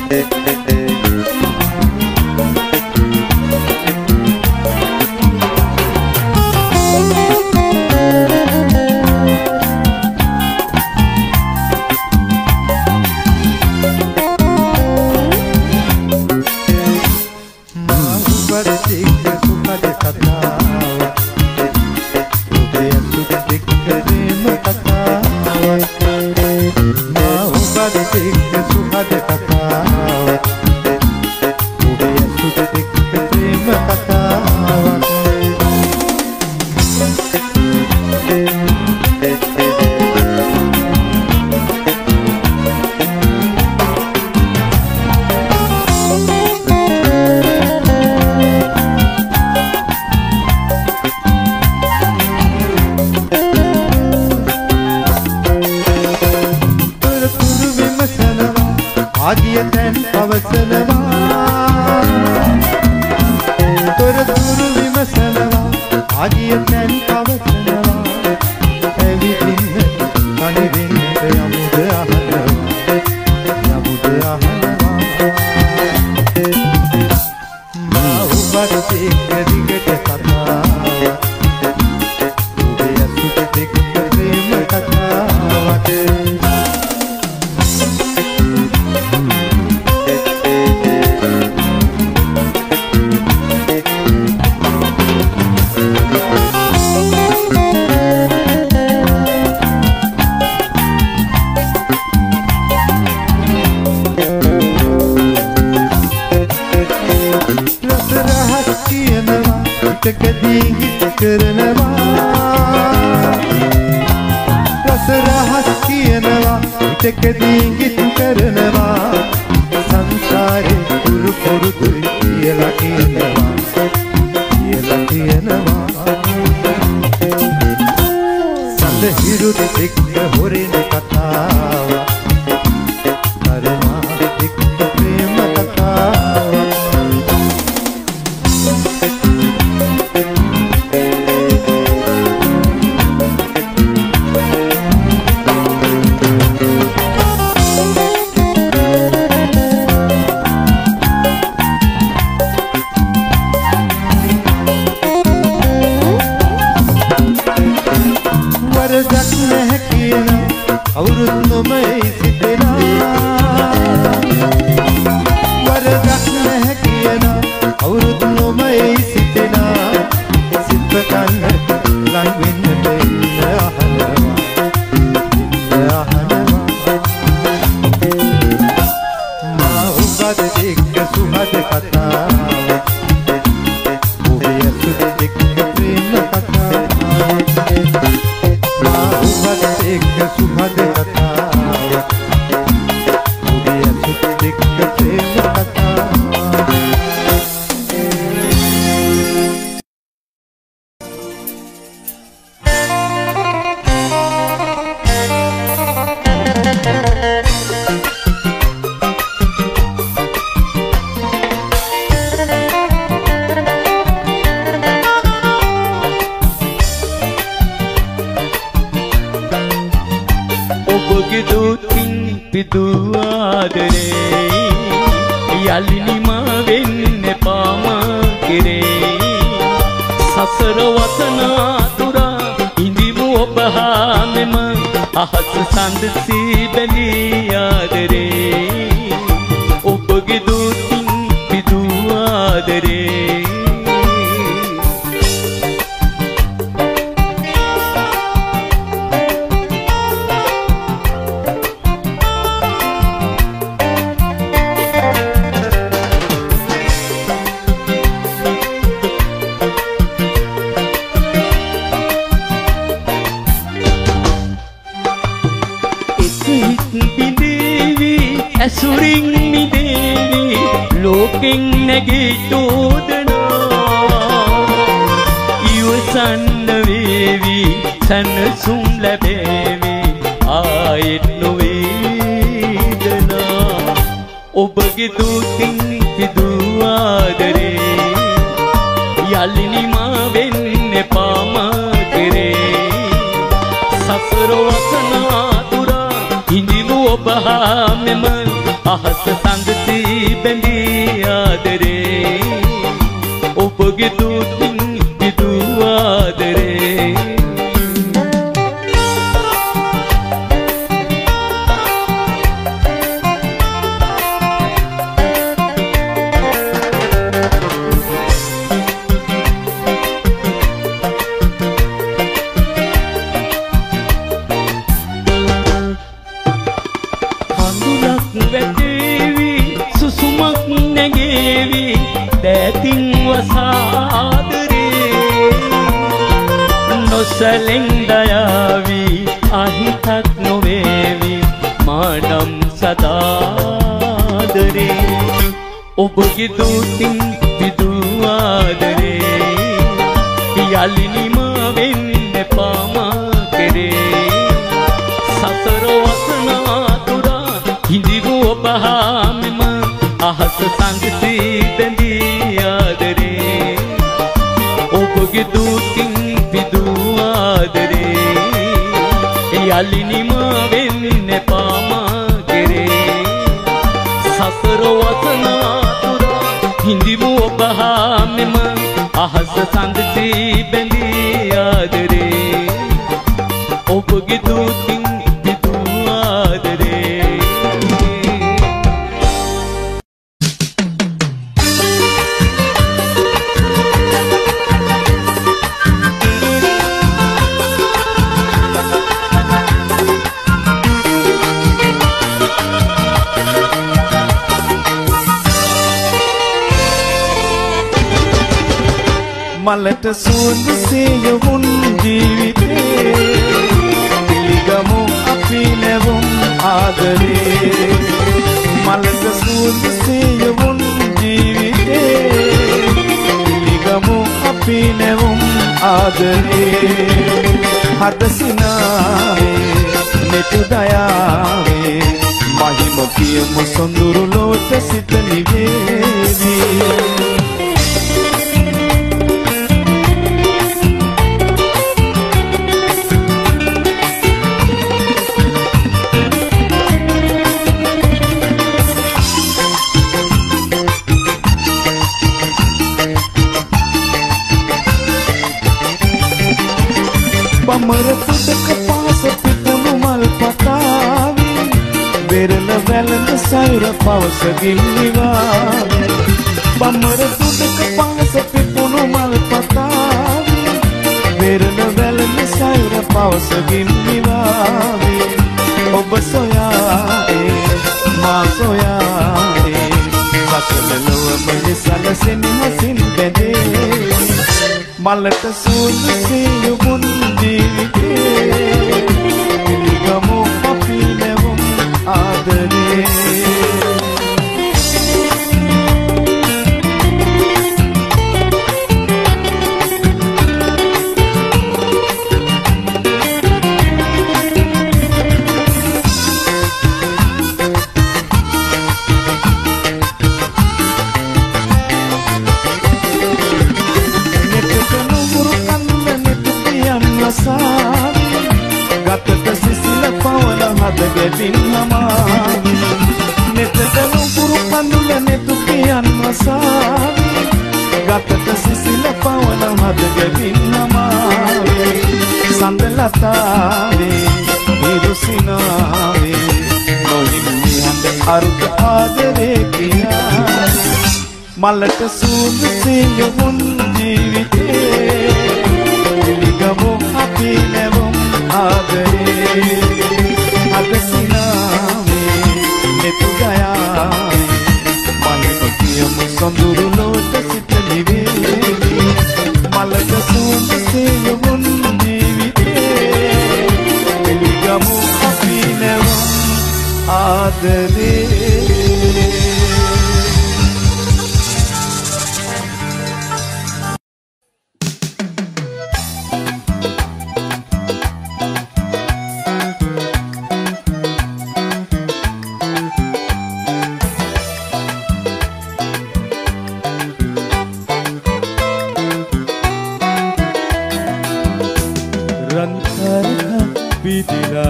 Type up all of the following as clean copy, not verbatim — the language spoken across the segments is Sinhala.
අහස සඳ බැඳී ආදරේ ඔබගේ දුකින් පිදූ ආදරේ නොසලෙන් දයාවි අහිතක් නොවේවි මානම් සදාදරේ ඔබගේ දුකින් පිදූ ආදරේ යලි නිමා වෙන්න පාමා කෙරේ සතර වසනාතුරා හිඳිමු ඔබ හාමෙම අහස සංගතී බැඳී ආදරේ ඔබගේ දුකින් පිදූ ආදරේ යලි නිමා වෙන්න පාමා කෙරේ සසර වසනාතුරා හිඳිමු ඔබ හාමෙම අහස සංගතී බැඳී ආදරේ ඔබගේ දුකින් පිදූ ආදරේ මලට සුවඳ සියුම් ජීවිතේ පිළිගමු අපි නැවුම් ආදරේ මලට සුවඳ සියුම් ජීවිතේ පිළිගමු අපි නැවුම් ආදරේ හදසිනාවේ මෙතු දයාවේ මහිම කියමු සොඳුරු ලෝට සිත නිවේවි මරතුඩක පාස පිපුණු මල් පතාවි වෙරළ වැළඳ සයුර පවස ගිල්ලිවාවි බමරතුඩක පාස පිපුණු මල් පතාවි වෙරළ වැළඳ සයුර පවස ගිල්ලිවාවි ඔබ සොයාේ මා සොයාේ සකල ලොවම සැලසෙන හසින් බැඳේ මලට සුවඳ සියුම් ජීවිතේ පිළිගමු අපි නැවුම් ආදරේ ගතට සිසිල පවන හද ගැටින් නමාවි නෙතට නුපුරු කඳුල නෙතු පියන් වසාවි ගතට සිසිල පවන හද ගැටින් නමාවි සඳලතාවේ හිරුසිනාවේ නොහිමි හඳ අරුත ආදරේ කියා මලට සුවඳ සියුම් ජීවිතේ පිළිගමු අපි නැවුම් ආදරේ අදසිනාවේ නෙතු ගයාවේ මහිම කියමු සොඳුරු ලෝට සිත නිවේවි මලක සුවඳ සියුම් ජීවිතේ පිළිගමු අපි නැවුම් ආදරේ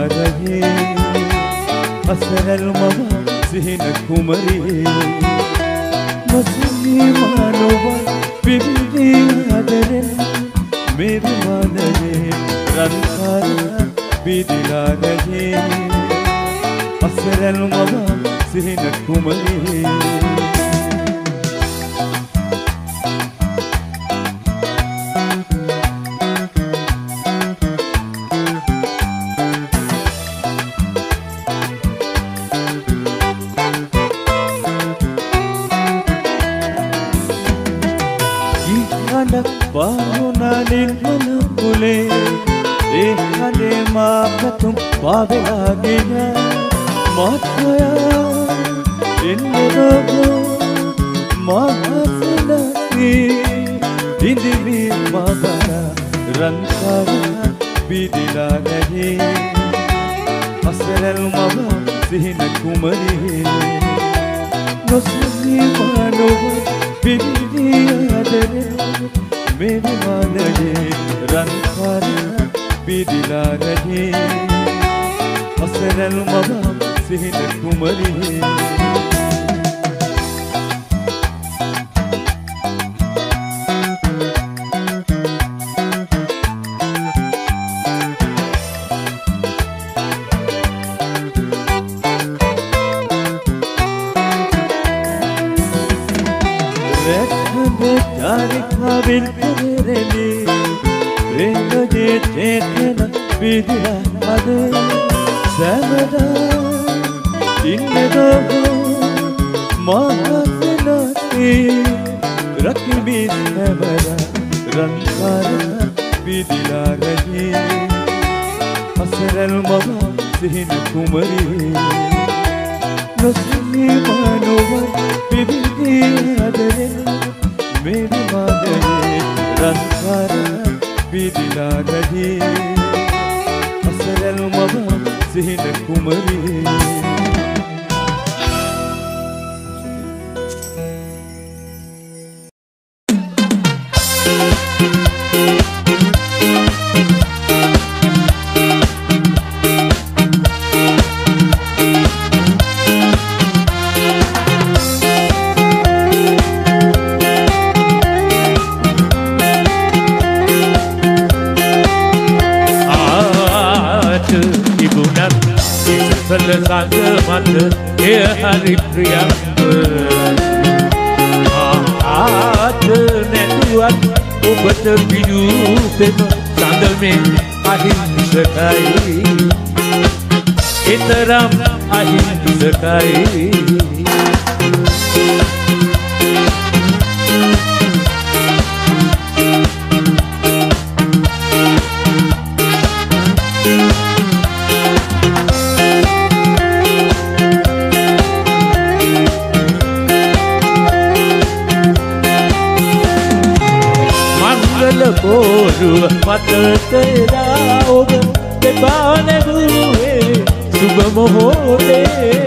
असरल मवा सिहन कुमरी මසීමානොව පිවිදියාදරෙන් मेरे मानये रंकार बिदिला रहे असरल मवा सिहन कुमली बाहुना निर्मल बुले देखने माँ तुम पावे आगे माथया इन्ने लोगो माहसनती इंदिवी माबरा रंकारा बिदिला रहे असरल मवा सिहन कुमरी नसनी मानो बिदियादरे मेरे मानये रंकार बिदिला रहे असरल मवा सिहन कुमरी बिदिला मदे समदा इन्ने दोगो माहसनती रखबी समदा रंकारा बिदिला रहे असरल मवा सिहन कुमरी नसनी मानोवा बिदियादरे मेरे मानये रंकारा बिदिला रहे असरल मवा सिहन कुमरी Sang mata ya hari priang ada netuan obat hidup sandal me ahin sekai iteram ahin sekai Boru mata tera ob debane huए सुबह मोहरे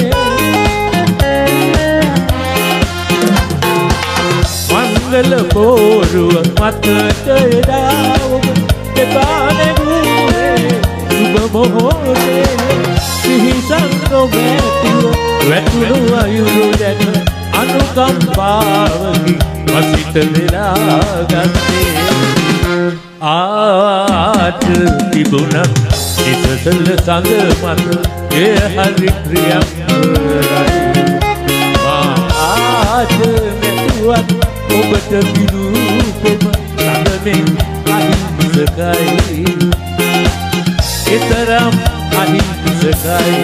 मंगल बोरु मत तera ob debane huए सुबह मोहरे सिहि संगो वेतुनु आयुरु देन अनुकंपावकी वसित निरागते आठ तिबुना इतल संग मत ये हरि प्रियम आठ नेतुat obat hidup saname ahin sekai iteram ahin sekai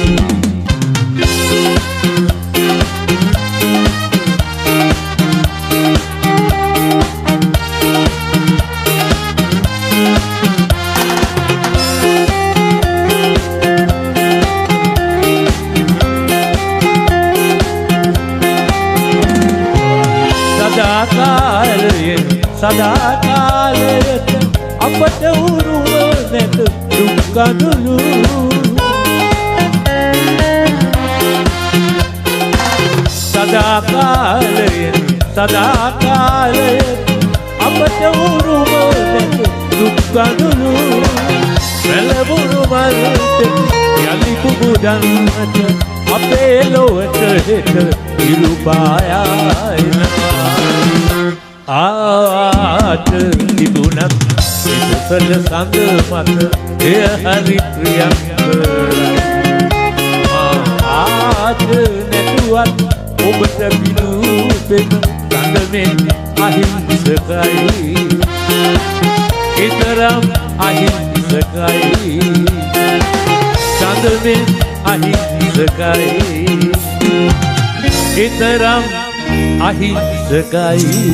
සදාකාලයට අපට උරුම නැත දුක්කඳුළු සදාකාලයට අපට උරුම නැත දුක්කඳුළු වැළවුණු මල්ට යලි කුමුදන්නට අපේ ලොවට හෙට ඉරුපායනවා ආට තිබුණත් ඉතල සඳ මත එය හරි ප්‍රියංකරයි ආට නැතුවත් ඔබට පිනුපෙන සඳමෙන් අහිංසකයි ඊතරම් අහිංසකයි සඳමෙන් අහිංසකයි ඊතරම් අහිංසකයි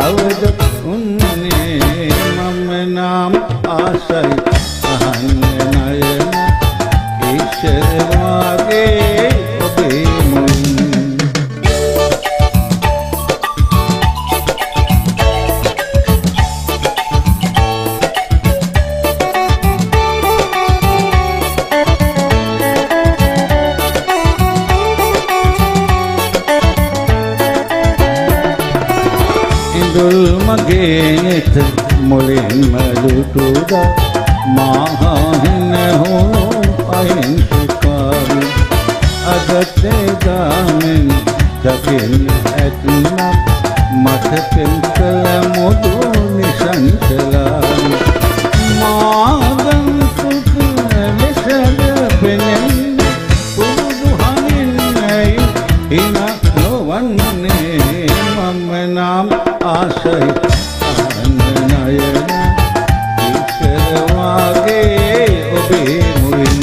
කවද උන්නේ මම නම් ආසයි අහන්න ඉස්සරවාගේ ඔබේ මුවින් මගේ නෙත මොලෙන් මලුටුදා මාහින හෝ අහිංසකාරු අදත්තේ දාමෙන් දකින්න ඇත්නම් මට පෙන්කල මොදු නිසංසලාරු මාගන් සුක ලෙසද පෙනෙන් පුරුදු හනින්නයි හින නොවන්නේ මම නම් ආශයි අනනයන ඉස්සරවාගේ ඔබේ මුවින්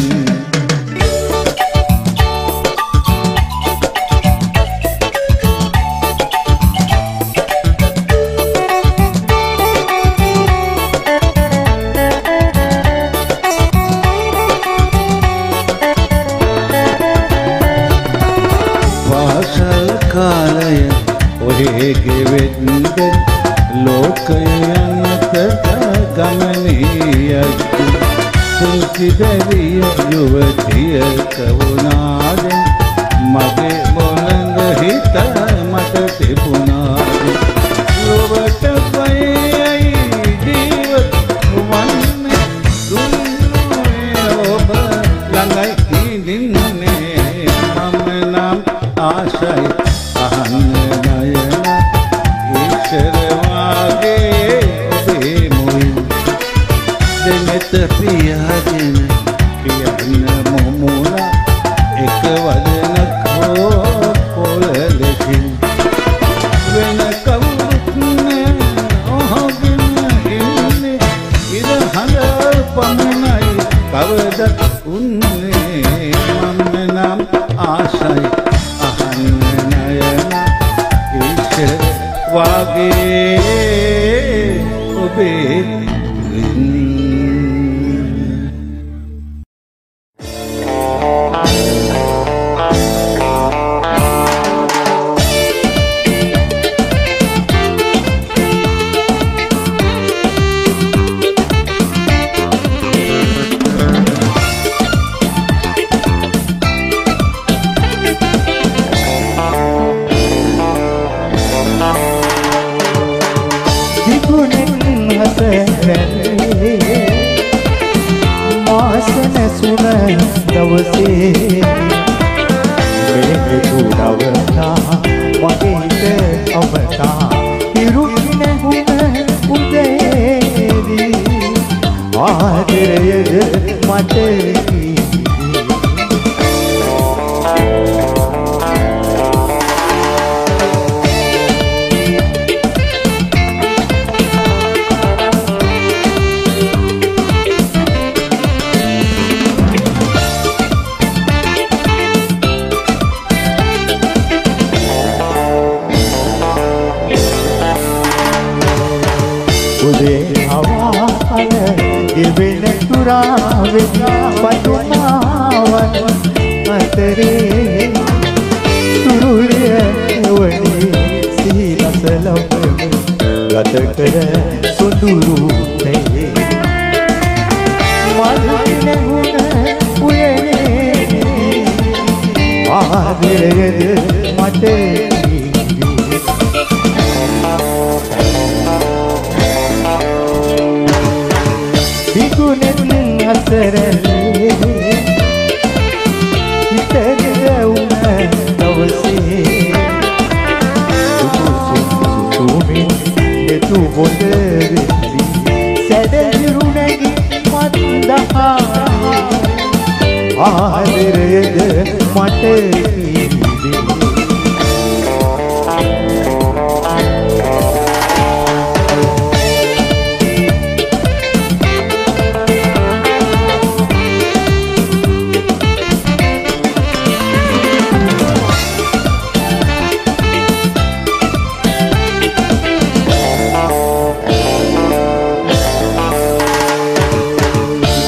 වාසල් කාලය ඔහේ ගෙවෙද්ද ලෝකයන්ත ගමනියයි සුසිදරිය යුවතියක වුණාද මගේ මොළඟ හිත මට තිබුණාද ලොවට පයයි ජීවත් වන්නේ දුන්නේ ඔබ ළඟයි ඉඳින්නේ මම නම් ආශයි අහන්න නයන ඉස්සරවාගේ ඔබේ මුවින් දෙනෙත පියාගෙන කියන්න මොමුණ එක වදනක් හෝ පොළලකින් වෙන කවුරුත් නෑ ඔහොගෙන ඉන්නේ ඉර හඳ පමණයි කවදත් උන්නේ මම නම් ආශයි අහන්න නයන ඉස්සරවාගේ ඔබේ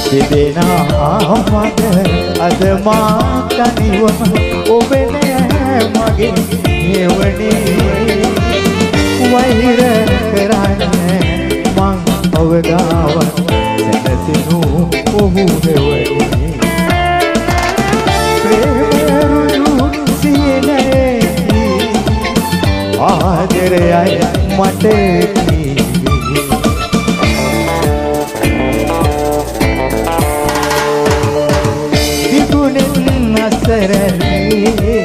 දෙදෙනා මග අද මා තනිව ඔබ නෑ මගේ හේවනේ වෛර කරන්නේ මං අවදාවත් සැනසෙනු ඔහු වෙවනේ ප්‍රේමරුණු සියනේ ආදරයයි මට දිගුණෙන්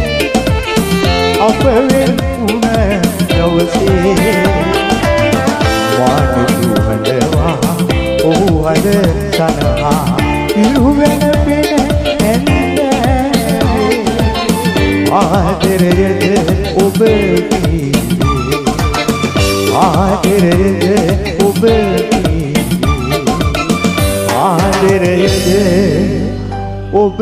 අපවෙන් උන දවසේ වාඩි හඬවා ඔහු හද සනහා ඉරුවෙන පෙන ඇන්දේ ආදරයද ඔබ කීවේ ආදරයද ඔබ කීවේ ආදරයද ඔබ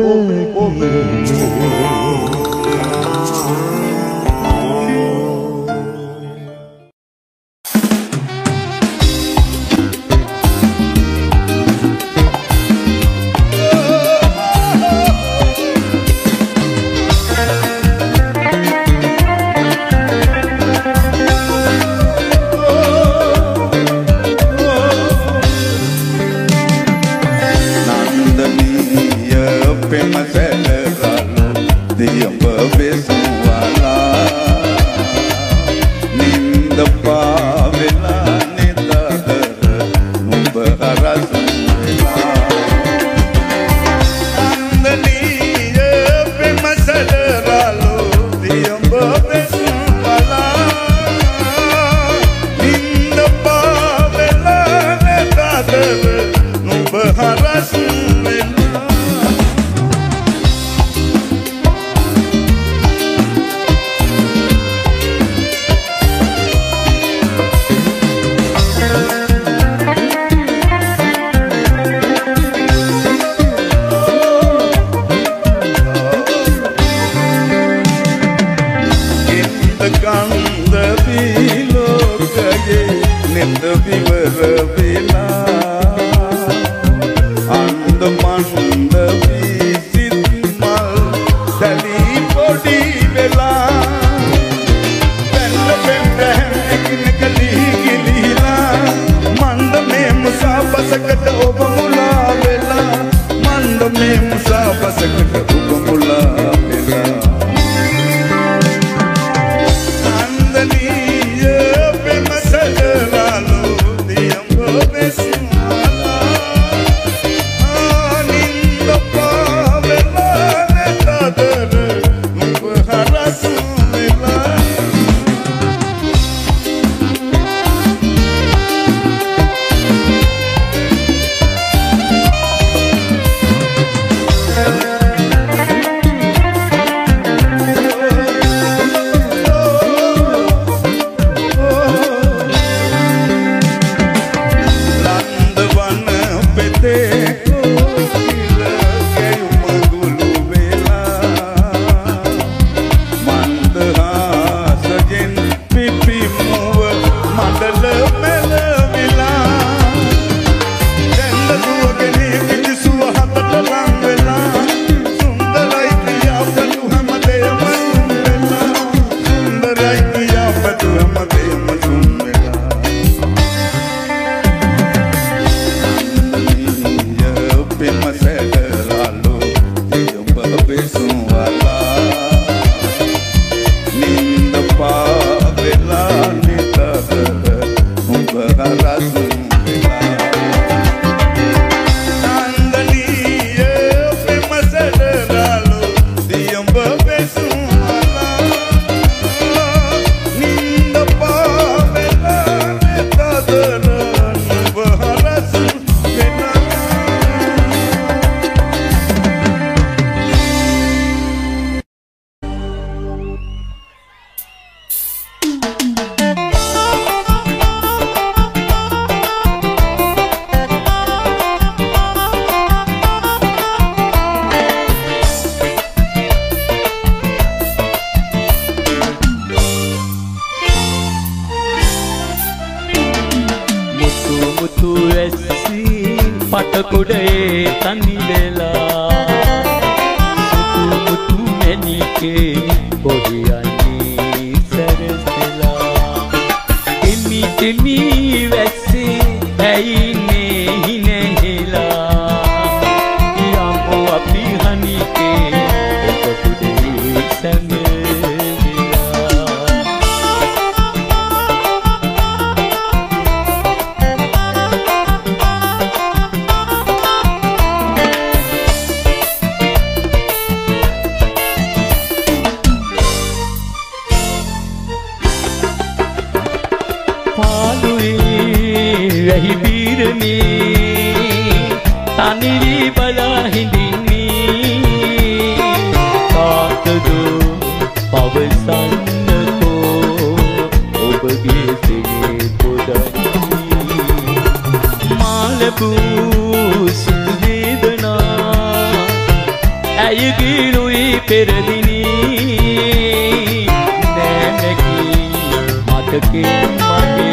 පටකොඩේ තනි වෙලා සුතු මුතු මැණිකේ කොහි යන්නේ සැරසෙලා එමි දෙමි වැස්සේ ඇයිනේ හිනහෙලා යම්පෝ අපි හනිකේ පටකොඩේ रही वीर में तानिरी बला हिंदिनी काट दो पवसन को उबगे से पुदनी मालबू सुवेदना ऐगी रुई पेरदिनी नैनकी मत के मगे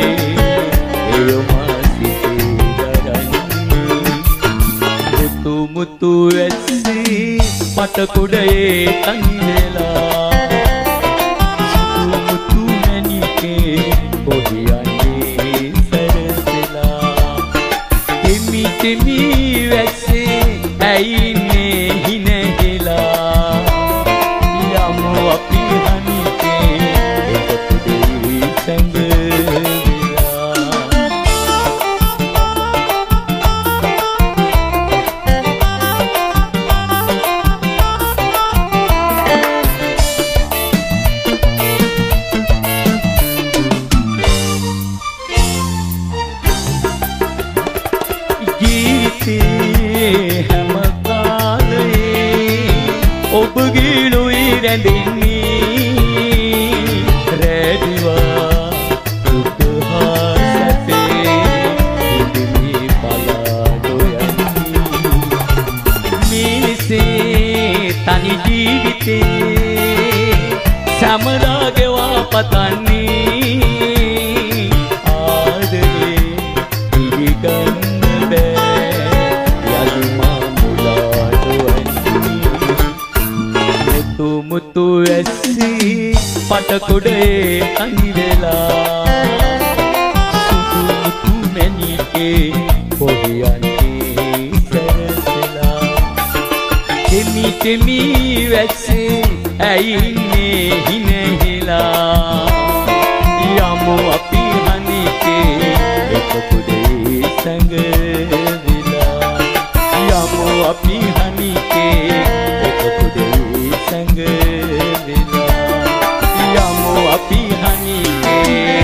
මුතු ඇස්සී පටකොඩේ තනි වෙලා සුතු මුතු මැණිකේ කොහි යන්නේ සැරසෙලා එමි දෙමි වැස්සේ ඇයිනේ හිනහෙලා යමු අපි හනිකේ පටකොඩේ සැඟ හැම කාලයේ ඔබගේ ලොයි රැඳෙන්නේ රැඳිවා උපහාසතේ ඉදිමි බලා නොයන්නේ මිනිසේ තනි ජීවිතේ සමරා ගෙවා පතන්නේ ආදරේ පිළිගන්න මුතු ඇස්සී පටකොඩේ තනි වෙලා සුතු මුතු මැණිකේ කොහි යන්නේ සැරසෙලා එමි දෙමි වැස්සේ ඇයින්නේ හිනහෙලා යමු අපි හනිකේ පටකොඩේ සැඟ වෙලා යමු අපි හනිකේ පටකොඩේ සැඟ යමු අපි හනිකේ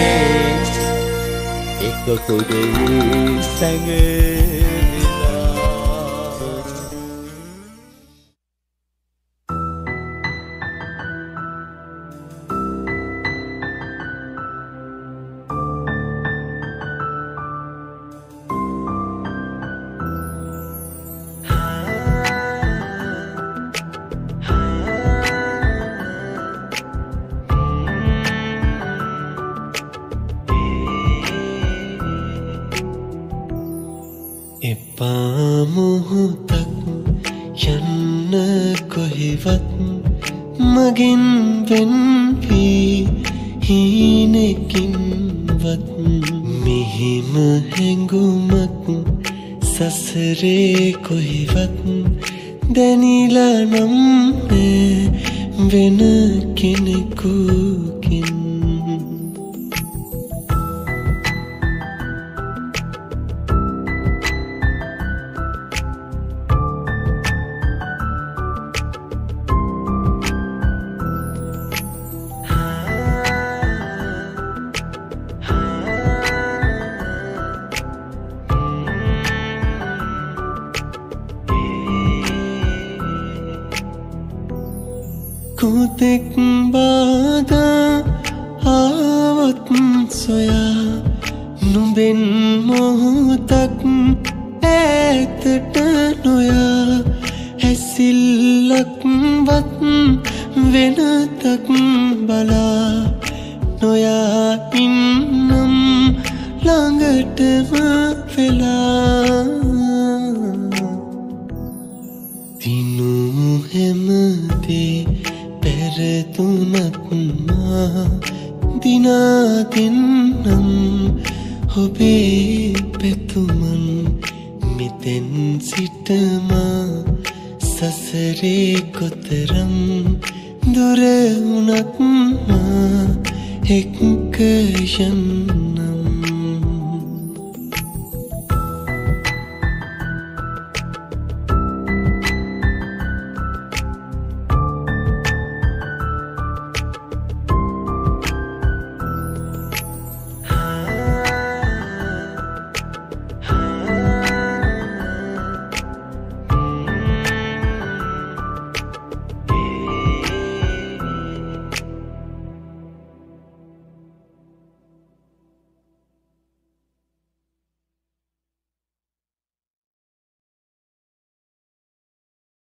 එක කොඩේ සැඟ මගින් වෙන් වී හීනකින්වත් මෙහිම හැඟුමක් සසරේ කොහෙවත් දැනිලා නම් වෙන කෙනෙකුකින් කුතෙක් බාදා ආවත් සොයා නුඹෙන් මොහොතක් ඈතට නොයා හැසිල්ලක්වත් වෙනතක් බලා නොයා ඉන්නම් ළඟටම වෙලා දිනා දෙන්නම් ඔබේ පැතුමන් මෙතෙන් සිටම සසරේ කොතරම් දුර වුණත් එක්ක යන්න